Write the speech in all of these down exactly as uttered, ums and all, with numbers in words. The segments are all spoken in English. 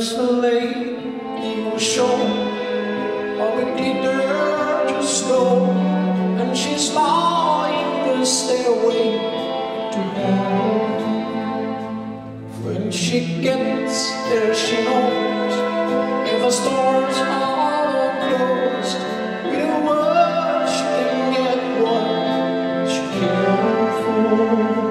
There's a lady who showed how quickly dirt just go, and she's lying the stairway to hell. When she gets there, she knows if the stores are all closed, with a word she can get what she came for.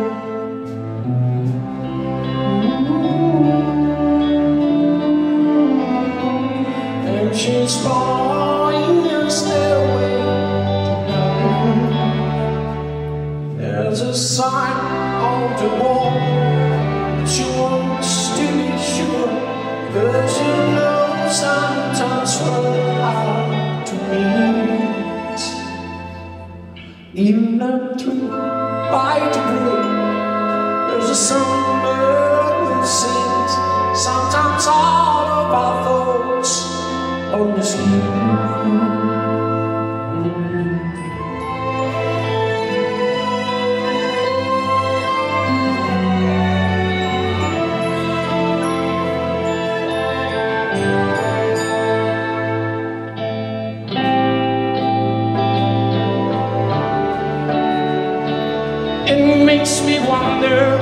She's following a stairway to heaven. There's a sign on the wall that she wants to be sure, cause you know sometimes we're hard to meet. In a tree by the brook, there's a songbird who sings. Sometimes all of our thoughts on the skin. It makes me wonder,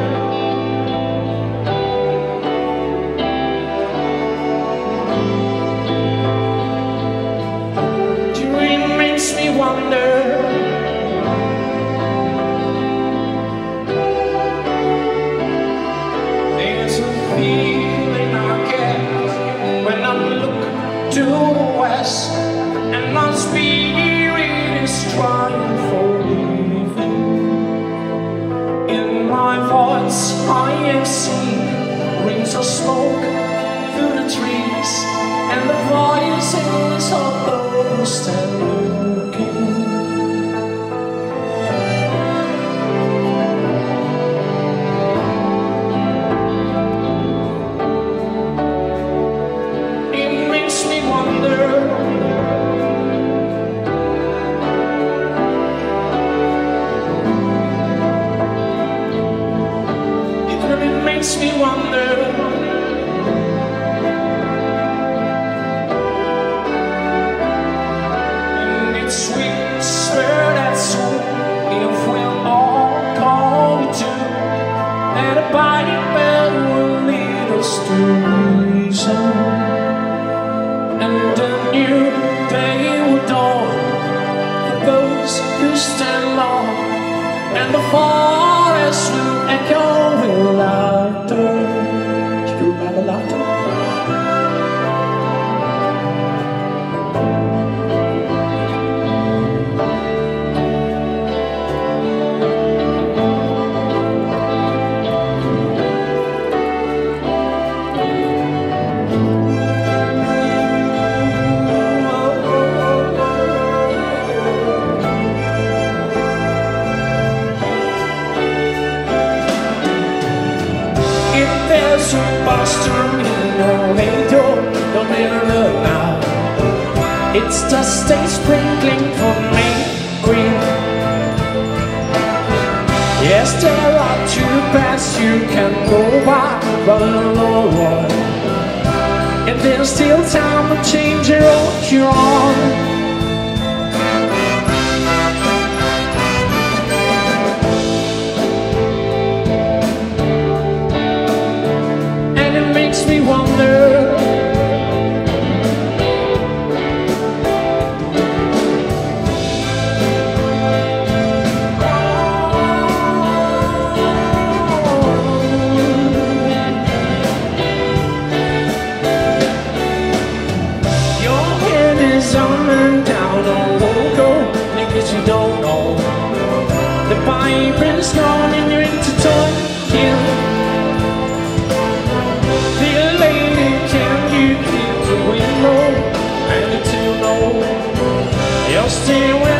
wonder there's a feeling I get when I look to the west, and my spirit is trying for living. In my voice I am seeing rings of smoke through the trees, and the voices of those that makes me wonder. And it's whispered that soon, if we'll all come to, that a Bible will lead us to reason, and a new day will dawn for those who stand long, and the forest will echo with laughter. Do you remember laughter? There's a buster in the window, don't ever look now. It's just stay sprinkling for me green. Yes, there are two paths you can go by, but no one. And there's still time to change your road you're on. Makes me wonder. Your head is on and down on loco, because you don't know the pipe is gone and you're intertwined here. And to know you're still